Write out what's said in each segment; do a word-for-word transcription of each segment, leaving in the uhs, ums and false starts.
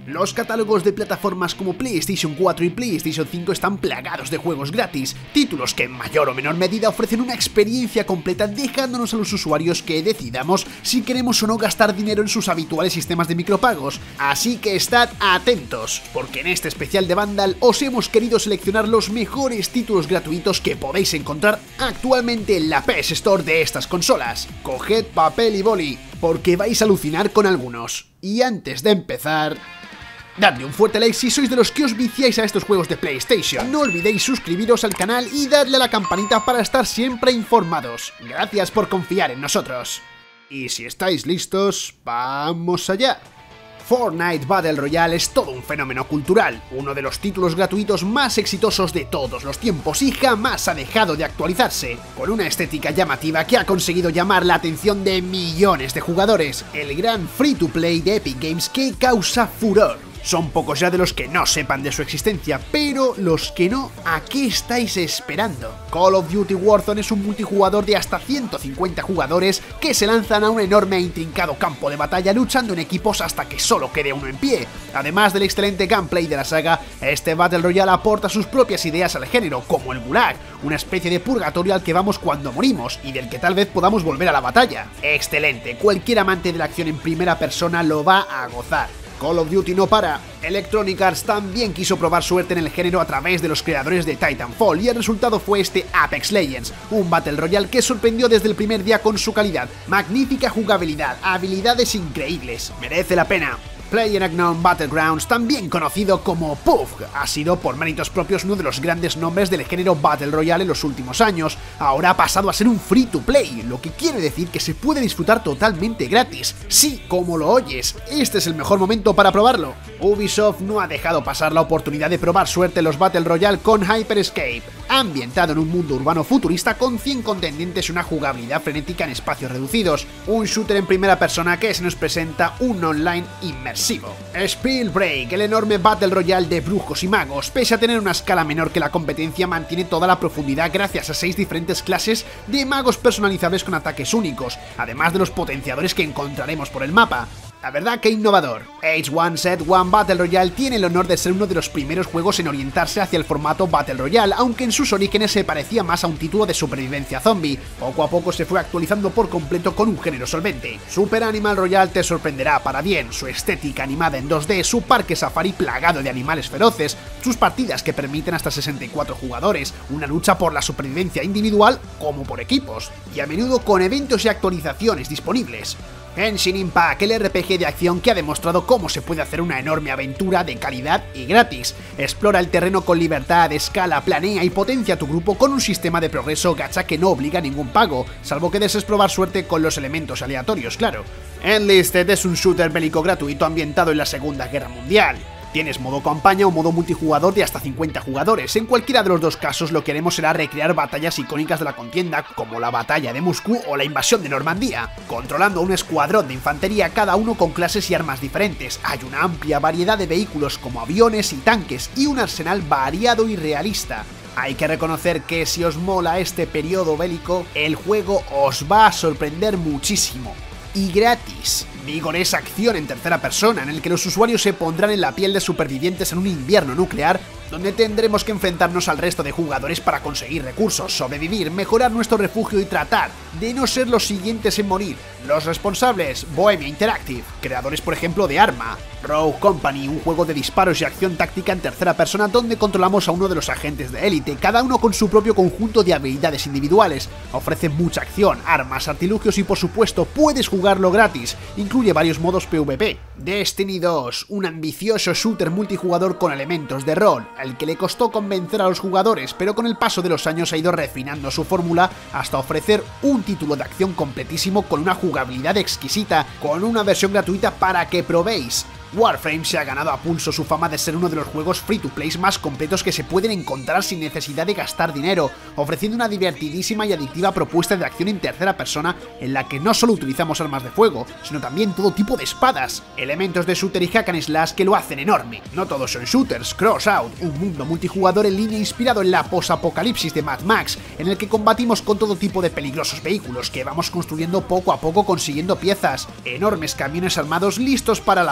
Los catálogos de plataformas como PlayStation cuatro y PlayStation cinco están plagados de juegos gratis, títulos que en mayor o menor medida ofrecen una experiencia completa, dejándonos a los usuarios que decidamos si queremos o no gastar dinero en sus habituales sistemas de micropagos. Así que estad atentos, porque en este especial de Vandal os hemos querido seleccionar los mejores títulos gratuitos que podéis encontrar actualmente en la P S Store de estas consolas. Coged papel y boli, porque vais a alucinar con algunos. Y antes de empezar, dadle un fuerte like si sois de los que os viciáis a estos juegos de PlayStation. No olvidéis suscribiros al canal y darle a la campanita para estar siempre informados. Gracias por confiar en nosotros. Y si estáis listos, ¡vamos allá! Fortnite Battle Royale es todo un fenómeno cultural, uno de los títulos gratuitos más exitosos de todos los tiempos y jamás ha dejado de actualizarse, con una estética llamativa que ha conseguido llamar la atención de millones de jugadores, el gran free-to-play de Epic Games que causa furor. Son pocos ya de los que no sepan de su existencia, pero los que no, ¿a qué estáis esperando? Call of Duty Warzone es un multijugador de hasta ciento cincuenta jugadores que se lanzan a un enorme e intrincado campo de batalla luchando en equipos hasta que solo quede uno en pie. Además del excelente gameplay de la saga, este Battle Royale aporta sus propias ideas al género, como el Gulag, una especie de purgatorio al que vamos cuando morimos y del que tal vez podamos volver a la batalla. Excelente, cualquier amante de la acción en primera persona lo va a gozar. Call of Duty no para. Electronic Arts también quiso probar suerte en el género a través de los creadores de Titanfall y el resultado fue este Apex Legends, un Battle Royale que sorprendió desde el primer día con su calidad, magnífica jugabilidad, habilidades increíbles. Merece la pena. PlayerUnknown Battlegrounds, también conocido como P U B G, ha sido por méritos propios uno de los grandes nombres del género Battle Royale en los últimos años. Ahora ha pasado a ser un free to play, lo que quiere decir que se puede disfrutar totalmente gratis. Sí, como lo oyes, este es el mejor momento para probarlo. Ubisoft no ha dejado pasar la oportunidad de probar suerte en los Battle Royale con Hyper Escape, ambientado en un mundo urbano futurista con cien contendientes y una jugabilidad frenética en espacios reducidos. Un shooter en primera persona que se nos presenta un online inmersivo. Spellbreak, el enorme Battle Royale de brujos y magos, pese a tener una escala menor que la competencia, mantiene toda la profundidad gracias a seis diferentes clases de magos personalizables con ataques únicos, además de los potenciadores que encontraremos por el mapa. La verdad que innovador. H uno Z uno Battle Royale tiene el honor de ser uno de los primeros juegos en orientarse hacia el formato Battle Royale, aunque en sus orígenes se parecía más a un título de supervivencia zombie. Poco a poco se fue actualizando por completo con un género solvente. Super Animal Royale te sorprenderá para bien, su estética animada en dos D, su parque safari plagado de animales feroces, sus partidas que permiten hasta sesenta y cuatro jugadores, una lucha por la supervivencia individual como por equipos, y a menudo con eventos y actualizaciones disponibles. Genshin Impact, el R P G de acción que ha demostrado cómo se puede hacer una enorme aventura de calidad y gratis. Explora el terreno con libertad, escala, planea y potencia tu grupo con un sistema de progreso gacha que no obliga a ningún pago, salvo que desees probar suerte con los elementos aleatorios, claro. Enlisted es un shooter bélico gratuito ambientado en la Segunda Guerra Mundial. Tienes modo campaña o modo multijugador de hasta cincuenta jugadores. En cualquiera de los dos casos lo que haremos será recrear batallas icónicas de la contienda, como la batalla de Moscú o la invasión de Normandía, controlando un escuadrón de infantería, cada uno con clases y armas diferentes. Hay una amplia variedad de vehículos como aviones y tanques y un arsenal variado y realista. Hay que reconocer que si os mola este periodo bélico, el juego os va a sorprender muchísimo. Y gratis. Vigor es acción en tercera persona, en el que los usuarios se pondrán en la piel de supervivientes en un invierno nuclear, donde tendremos que enfrentarnos al resto de jugadores para conseguir recursos, sobrevivir, mejorar nuestro refugio y tratar de no ser los siguientes en morir. Los responsables, Bohemia Interactive, creadores por ejemplo de Arma, Rogue Company, un juego de disparos y acción táctica en tercera persona donde controlamos a uno de los agentes de élite, cada uno con su propio conjunto de habilidades individuales. Ofrece mucha acción, armas, artilugios y por supuesto puedes jugarlo gratis, incluye varios modos PvP. Destiny dos, un ambicioso shooter multijugador con elementos de rol, al que le costó convencer a los jugadores, pero con el paso de los años ha ido refinando su fórmula hasta ofrecer un título de acción completísimo con una jugabilidad exquisita, con una versión gratuita para que probéis. Warframe se ha ganado a pulso su fama de ser uno de los juegos free to play más completos que se pueden encontrar sin necesidad de gastar dinero, ofreciendo una divertidísima y adictiva propuesta de acción en tercera persona en la que no solo utilizamos armas de fuego, sino también todo tipo de espadas, elementos de shooter y hack and slash que lo hacen enorme. No todos son shooters. Crossout, un mundo multijugador en línea inspirado en la posapocalipsis de Mad Max, en el que combatimos con todo tipo de peligrosos vehículos que vamos construyendo poco a poco consiguiendo piezas, enormes camiones armados listos para la auténtica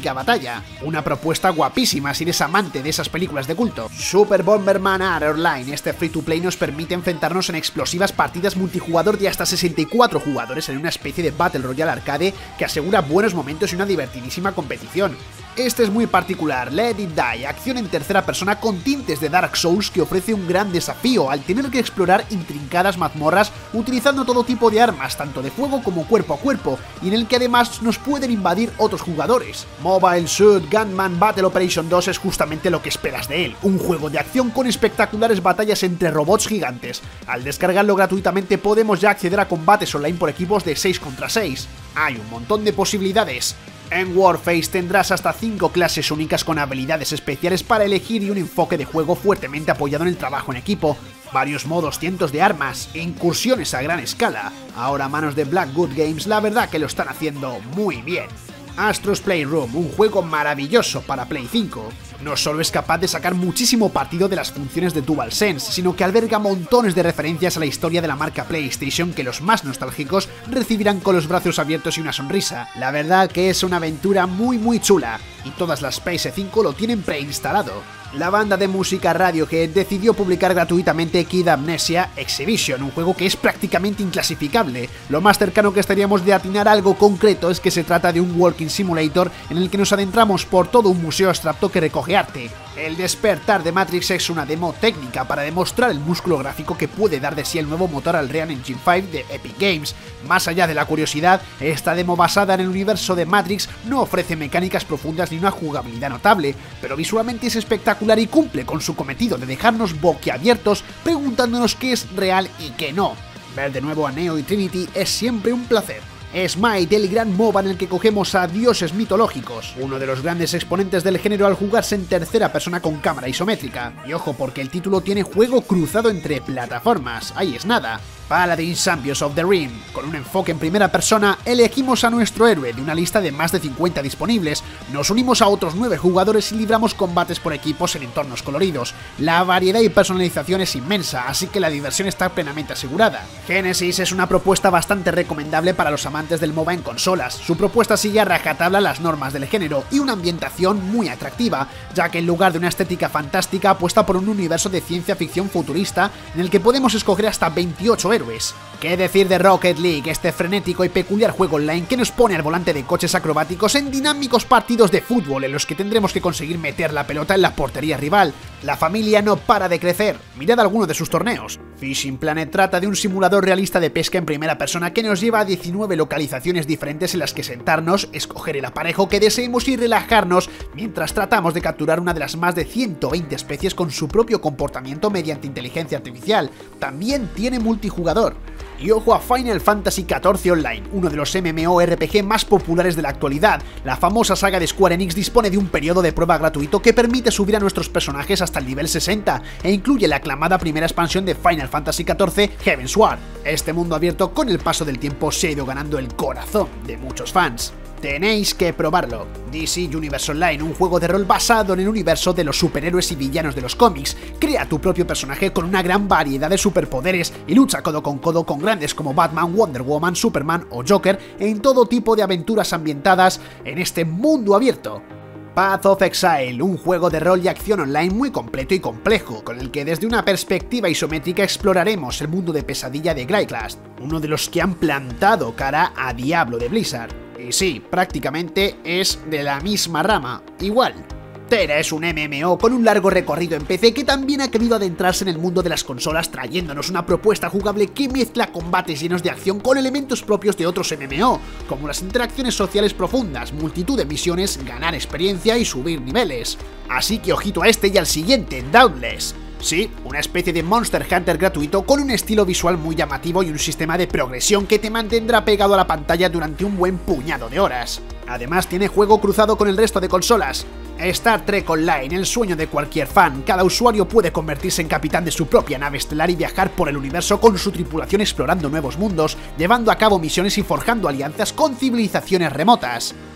mítica batalla. Una propuesta guapísima si eres amante de esas películas de culto. Super Bomberman R Online, este free to play nos permite enfrentarnos en explosivas partidas multijugador de hasta sesenta y cuatro jugadores en una especie de Battle Royale arcade que asegura buenos momentos y una divertidísima competición. Este es muy particular, Let It Die, acción en tercera persona con tintes de Dark Souls que ofrece un gran desafío al tener que explorar intrincadas mazmorras utilizando todo tipo de armas, tanto de fuego como cuerpo a cuerpo, y en el que además nos pueden invadir otros jugadores. Mobile Suit Gunman Battle Operation dos es justamente lo que esperas de él, un juego de acción con espectaculares batallas entre robots gigantes. Al descargarlo gratuitamente podemos ya acceder a combates online por equipos de seis contra seis. Hay un montón de posibilidades. En Warface tendrás hasta cinco clases únicas con habilidades especiales para elegir y un enfoque de juego fuertemente apoyado en el trabajo en equipo, varios modos, cientos de armas, incursiones a gran escala. Ahora a manos de Blackwood Games, la verdad que lo están haciendo muy bien. Astro's Playroom, un juego maravilloso para Play cinco. No solo es capaz de sacar muchísimo partido de las funciones de DualSense, sino que alberga montones de referencias a la historia de la marca PlayStation que los más nostálgicos recibirán con los brazos abiertos y una sonrisa. La verdad que es una aventura muy muy chula, y todas las P S cinco lo tienen preinstalado. La banda de música Radiohead decidió publicar gratuitamente Kid Amnesia Exhibition, un juego que es prácticamente inclasificable. Lo más cercano que estaríamos de atinar algo concreto es que se trata de un walking simulator en el que nos adentramos por todo un museo abstracto que recoge arte. El despertar de Matrix es una demo técnica para demostrar el músculo gráfico que puede dar de sí el nuevo motor Unreal Engine cinco de Epic Games. Más allá de la curiosidad, esta demo basada en el universo de Matrix no ofrece mecánicas profundas ni una jugabilidad notable, pero visualmente es espectacular y cumple con su cometido de dejarnos boquiabiertos preguntándonos qué es real y qué no. Ver de nuevo a Neo y Trinity es siempre un placer. Smite, el gran MOBA en el que cogemos a dioses mitológicos, uno de los grandes exponentes del género al jugarse en tercera persona con cámara isométrica. Y ojo, porque el título tiene juego cruzado entre plataformas, ahí es nada. Paladin Champions of the Ring. Con un enfoque en primera persona, elegimos a nuestro héroe de una lista de más de cincuenta disponibles, nos unimos a otros nueve jugadores y libramos combates por equipos en entornos coloridos. La variedad y personalización es inmensa, así que la diversión está plenamente asegurada. Genesis es una propuesta bastante recomendable para los amantes del MOBA en consolas. Su propuesta sigue a rajatabla las normas del género y una ambientación muy atractiva, ya que en lugar de una estética fantástica apuesta por un universo de ciencia ficción futurista en el que podemos escoger hasta veintiocho héroes. ¿Qué decir de Rocket League, este frenético y peculiar juego online que nos pone al volante de coches acrobáticos en dinámicos partidos de fútbol en los que tendremos que conseguir meter la pelota en la portería rival? La familia no para de crecer, mirad alguno de sus torneos. Fishing Planet trata de un simulador realista de pesca en primera persona que nos lleva a diecinueve localizaciones diferentes en las que sentarnos, escoger el aparejo que deseemos y relajarnos mientras tratamos de capturar una de las más de ciento veinte especies con su propio comportamiento mediante inteligencia artificial. También tiene multijugador. Y ojo a Final Fantasy catorce Online, uno de los MMORPG más populares de la actualidad. La famosa saga de Square Enix dispone de un periodo de prueba gratuito que permite subir a nuestros personajes hasta el nivel sesenta e incluye la aclamada primera expansión de Final Fantasy catorce, Heavensward. Este mundo abierto con el paso del tiempo se ha ido ganando el corazón de muchos fans. Tenéis que probarlo. D C Universe Online, un juego de rol basado en el universo de los superhéroes y villanos de los cómics. Crea tu propio personaje con una gran variedad de superpoderes y lucha codo con codo con grandes como Batman, Wonder Woman, Superman o Joker en todo tipo de aventuras ambientadas en este mundo abierto. Path of Exile, un juego de rol y acción online muy completo y complejo, con el que desde una perspectiva isométrica exploraremos el mundo de pesadilla de Glyclast, uno de los que han plantado cara a Diablo de Blizzard. Y sí, prácticamente es de la misma rama, igual. Tera es un M M O con un largo recorrido en P C que también ha querido adentrarse en el mundo de las consolas trayéndonos una propuesta jugable que mezcla combates llenos de acción con elementos propios de otros M M O, como las interacciones sociales profundas, multitud de misiones, ganar experiencia y subir niveles. Así que ojito a este y al siguiente, Dauntless. Sí, una especie de Monster Hunter gratuito con un estilo visual muy llamativo y un sistema de progresión que te mantendrá pegado a la pantalla durante un buen puñado de horas. Además tiene juego cruzado con el resto de consolas. Star Trek Online, el sueño de cualquier fan. Cada usuario puede convertirse en capitán de su propia nave estelar y viajar por el universo con su tripulación explorando nuevos mundos, llevando a cabo misiones y forjando alianzas con civilizaciones remotas.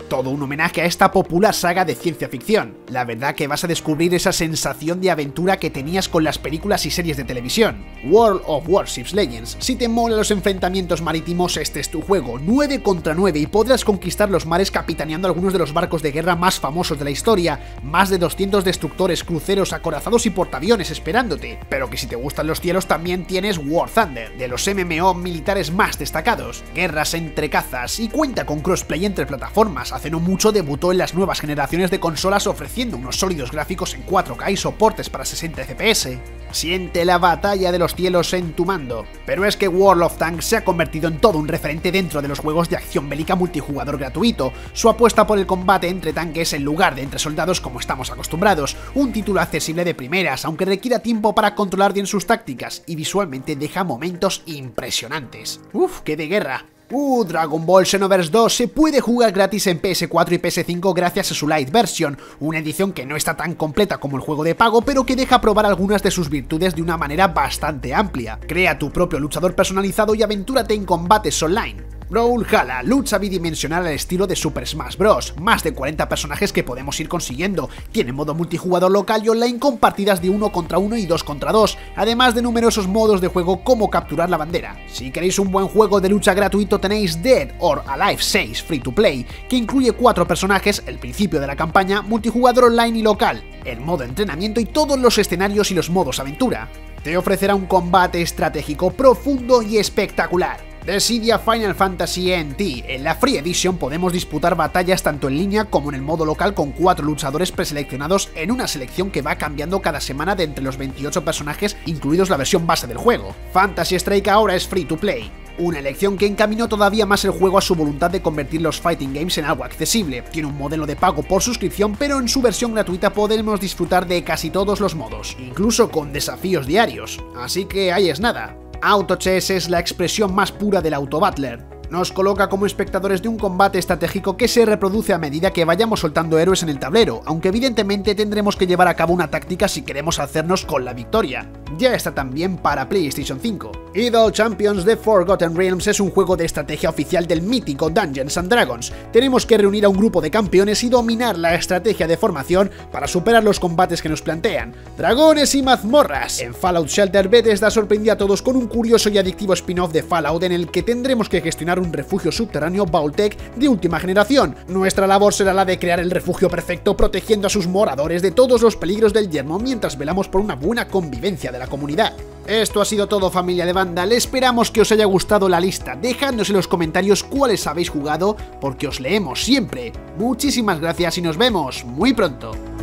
todo un homenaje a esta popular saga de ciencia ficción. La verdad que vas a descubrir esa sensación de aventura que tenías con las películas y series de televisión. World of Warships Legends. Si te molan los enfrentamientos marítimos, este es tu juego. nueve contra nueve y podrás conquistar los mares capitaneando algunos de los barcos de guerra más famosos de la historia. Más de doscientos destructores, cruceros, acorazados y portaaviones esperándote. Pero que si te gustan los cielos también tienes War Thunder, de los M M O militares más destacados. Guerras entre cazas y cuenta con crossplay entre plataformas. Hace no mucho debutó en las nuevas generaciones de consolas ofreciendo unos sólidos gráficos en cuatro K y soportes para sesenta F P S. Siente la batalla de los cielos en tu mando. Pero es que World of Tanks se ha convertido en todo un referente dentro de los juegos de acción bélica multijugador gratuito. Su apuesta por el combate entre tanques en lugar de entre soldados como estamos acostumbrados. Un título accesible de primeras, aunque requiera tiempo para controlar bien sus tácticas, y visualmente deja momentos impresionantes. Uf, qué de guerra. Uh, Dragon Ball Xenoverse dos se puede jugar gratis en P S cuatro y P S cinco gracias a su Lite Version, una edición que no está tan completa como el juego de pago, pero que deja probar algunas de sus virtudes de una manera bastante amplia. Crea tu propio luchador personalizado y aventúrate en combates online. Brawlhalla, lucha bidimensional al estilo de Super Smash Bros. Más de cuarenta personajes que podemos ir consiguiendo. Tiene modo multijugador local y online con partidas de uno contra uno y dos contra dos, además de numerosos modos de juego como capturar la bandera. Si queréis un buen juego de lucha gratuito tenéis Dead or Alive seis Free to Play, que incluye cuatro personajes, el principio de la campaña, multijugador online y local, el modo entrenamiento y todos los escenarios y los modos aventura. Te ofrecerá un combate estratégico profundo y espectacular. Dissidia Final Fantasy N T. En la Free Edition podemos disputar batallas tanto en línea como en el modo local con cuatro luchadores preseleccionados en una selección que va cambiando cada semana de entre los veintiocho personajes, incluidos la versión base del juego. Fantasy Strike ahora es free to play. Una elección que encaminó todavía más el juego a su voluntad de convertir los fighting games en algo accesible. Tiene un modelo de pago por suscripción, pero en su versión gratuita podemos disfrutar de casi todos los modos, incluso con desafíos diarios. Así que ahí es nada. Auto Chess es la expresión más pura del Auto Battler. Nos coloca como espectadores de un combate estratégico que se reproduce a medida que vayamos soltando héroes en el tablero, aunque evidentemente tendremos que llevar a cabo una táctica si queremos hacernos con la victoria. Ya está también para PlayStation cinco. Idle Champions The Forgotten Realms es un juego de estrategia oficial del mítico Dungeons and Dragons. Tenemos que reunir a un grupo de campeones y dominar la estrategia de formación para superar los combates que nos plantean. Dragones y mazmorras. En Fallout Shelter, Bethesda sorprendió a todos con un curioso y adictivo spin-off de Fallout en el que tendremos que gestionar un refugio subterráneo Vault-Tec de última generación. Nuestra labor será la de crear el refugio perfecto, protegiendo a sus moradores de todos los peligros del yermo mientras velamos por una buena convivencia de la comunidad. Esto ha sido todo, familia de Vandal. Esperamos que os haya gustado la lista. Dejadnos en los comentarios cuáles habéis jugado, porque os leemos siempre. Muchísimas gracias y nos vemos muy pronto.